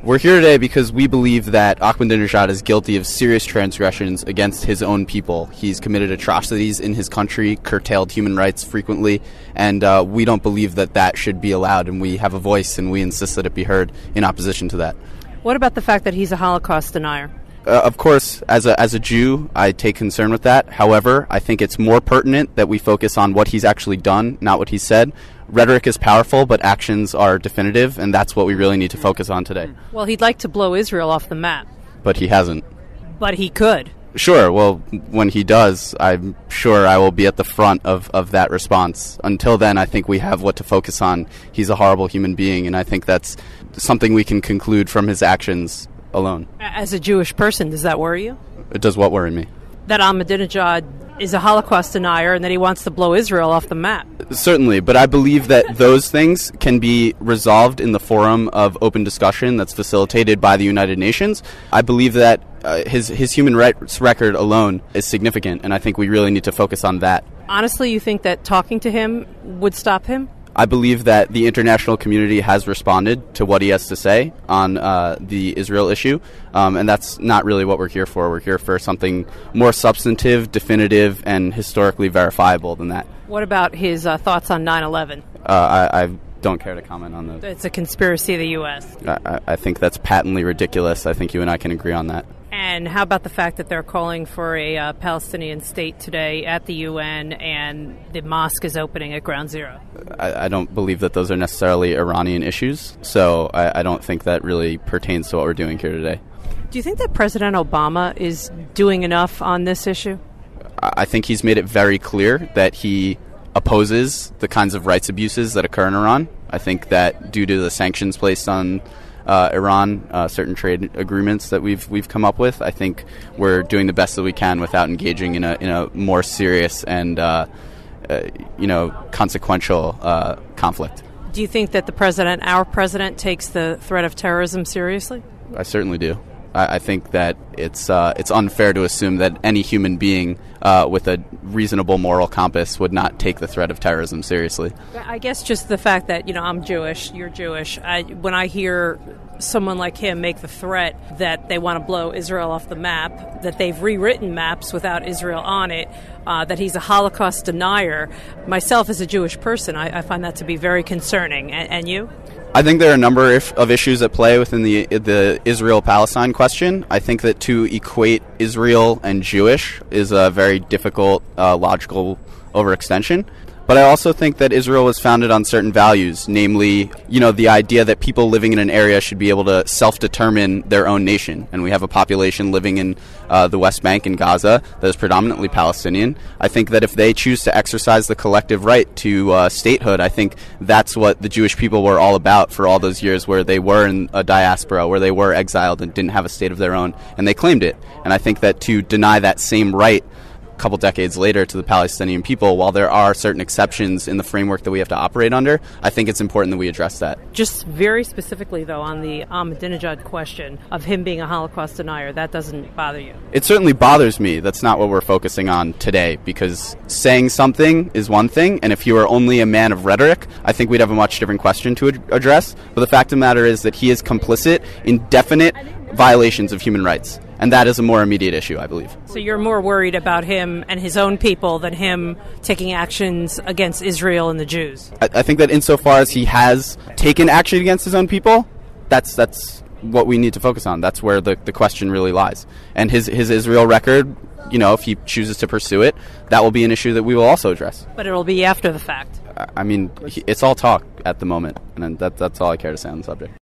We're here today because we believe that Ahmadinejad is guilty of serious transgressions against his own people. He's committed atrocities in his country, curtailed human rights frequently, and we don't believe that that should be allowed, and we have a voice, and we insist that it be heard in opposition to that. What about the fact that he's a Holocaust denier? Of course, as a Jew, I take concern with that. However, I think it's more pertinent that we focus on what he's actually done, not what he said. Rhetoric is powerful, but actions are definitive, and that's what we really need to focus on today. Well, he'd like to blow Israel off the map. But he hasn't. But he could. Sure, well, when he does, I'm sure I will be at the front of that response. Until then, I think we have what to focus on. He's a horrible human being, and I think that's something we can conclude from his actions alone. As a Jewish person, does that worry you? It does what worry me? That Ahmadinejad is a Holocaust denier and that he wants to blow Israel off the map. Certainly, but I believe that those things can be resolved in the forum of open discussion that's facilitated by the United Nations. I believe that his human rights record alone is significant, and I think we really need to focus on that. Honestly, you think that talking to him would stop him? I believe that the international community has responded to what he has to say on the Israel issue, and that's not really what we're here for. We're here for something more substantive, definitive, and historically verifiable than that. What about his thoughts on 9/11? I don't care to comment on those. It's a conspiracy of the U.S. I think that's patently ridiculous. I think you and I can agree on that. And how about the fact that they're calling for a Palestinian state today at the UN and the mosque is opening at Ground Zero? I don't believe that those are necessarily Iranian issues, so I don't think that really pertains to what we're doing here today. Do you think that President Obama is doing enough on this issue? I think he's made it very clear that he opposes the kinds of rights abuses that occur in Iran. I think that due to the sanctions placed on Iran, certain trade agreements that we've come up with, I think we're doing the best that we can without engaging in a more serious and consequential conflict. Do you think that our president, takes the threat of terrorism seriously? I certainly do. I think that it's unfair to assume that any human being with a reasonable moral compass would not take the threat of terrorism seriously. I guess just the fact that, I'm Jewish, you're Jewish, when I hear someone like him make the threat that they want to blow Israel off the map, that they've rewritten maps without Israel on it, that he's a Holocaust denier, myself as a Jewish person, I find that to be very concerning. And you? I think there are a number of issues at play within the Israel-Palestine question. I think that to equate Israel and Jewish is a very difficult logical overextension. But I also think that Israel was founded on certain values, namely, the idea that people living in an area should be able to self-determine their own nation. And we have a population living in the West Bank and Gaza that is predominantly Palestinian. I think that if they choose to exercise the collective right to statehood, I think that's what the Jewish people were all about for all those years where they were in a diaspora, where they were exiled and didn't have a state of their own, and they claimed it. And I think that to deny that same right couple decades later to the Palestinian people, while there are certain exceptions in the framework that we have to operate under, I think it's important that we address that. Just very specifically, though, on the Ahmadinejad question of him being a Holocaust denier, that doesn't bother you? It certainly bothers me. That's not what we're focusing on today, because saying something is one thing, and if he were only a man of rhetoric, I think we'd have a much different question to address. But the fact of the matter is that he is complicit in definite violations of human rights. And that is a more immediate issue, I believe. So you're more worried about him and his own people than him taking actions against Israel and the Jews? I think that insofar as he has taken action against his own people, that's what we need to focus on. That's where the question really lies. And his Israel record, if he chooses to pursue it, that will be an issue that we will also address. But it'll be after the fact. I mean, it's all talk at the moment, and that's all I care to say on the subject.